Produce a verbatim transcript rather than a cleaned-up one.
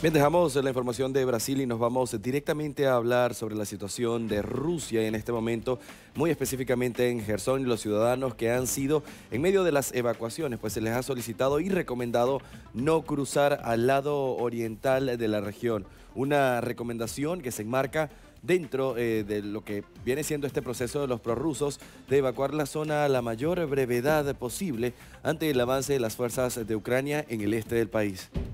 Bien, dejamos la información de Brasil y nos vamos directamente a hablar sobre la situación de Rusia en este momento, muy específicamente en Gerson y los ciudadanos que han sido en medio de las evacuaciones, pues se les ha solicitado y recomendado no cruzar al lado oriental de la región. Una recomendación que se enmarca dentro eh, de lo que viene siendo este proceso de los prorrusos de evacuar la zona a la mayor brevedad posible ante el avance de las fuerzas de Ucrania en el este del país.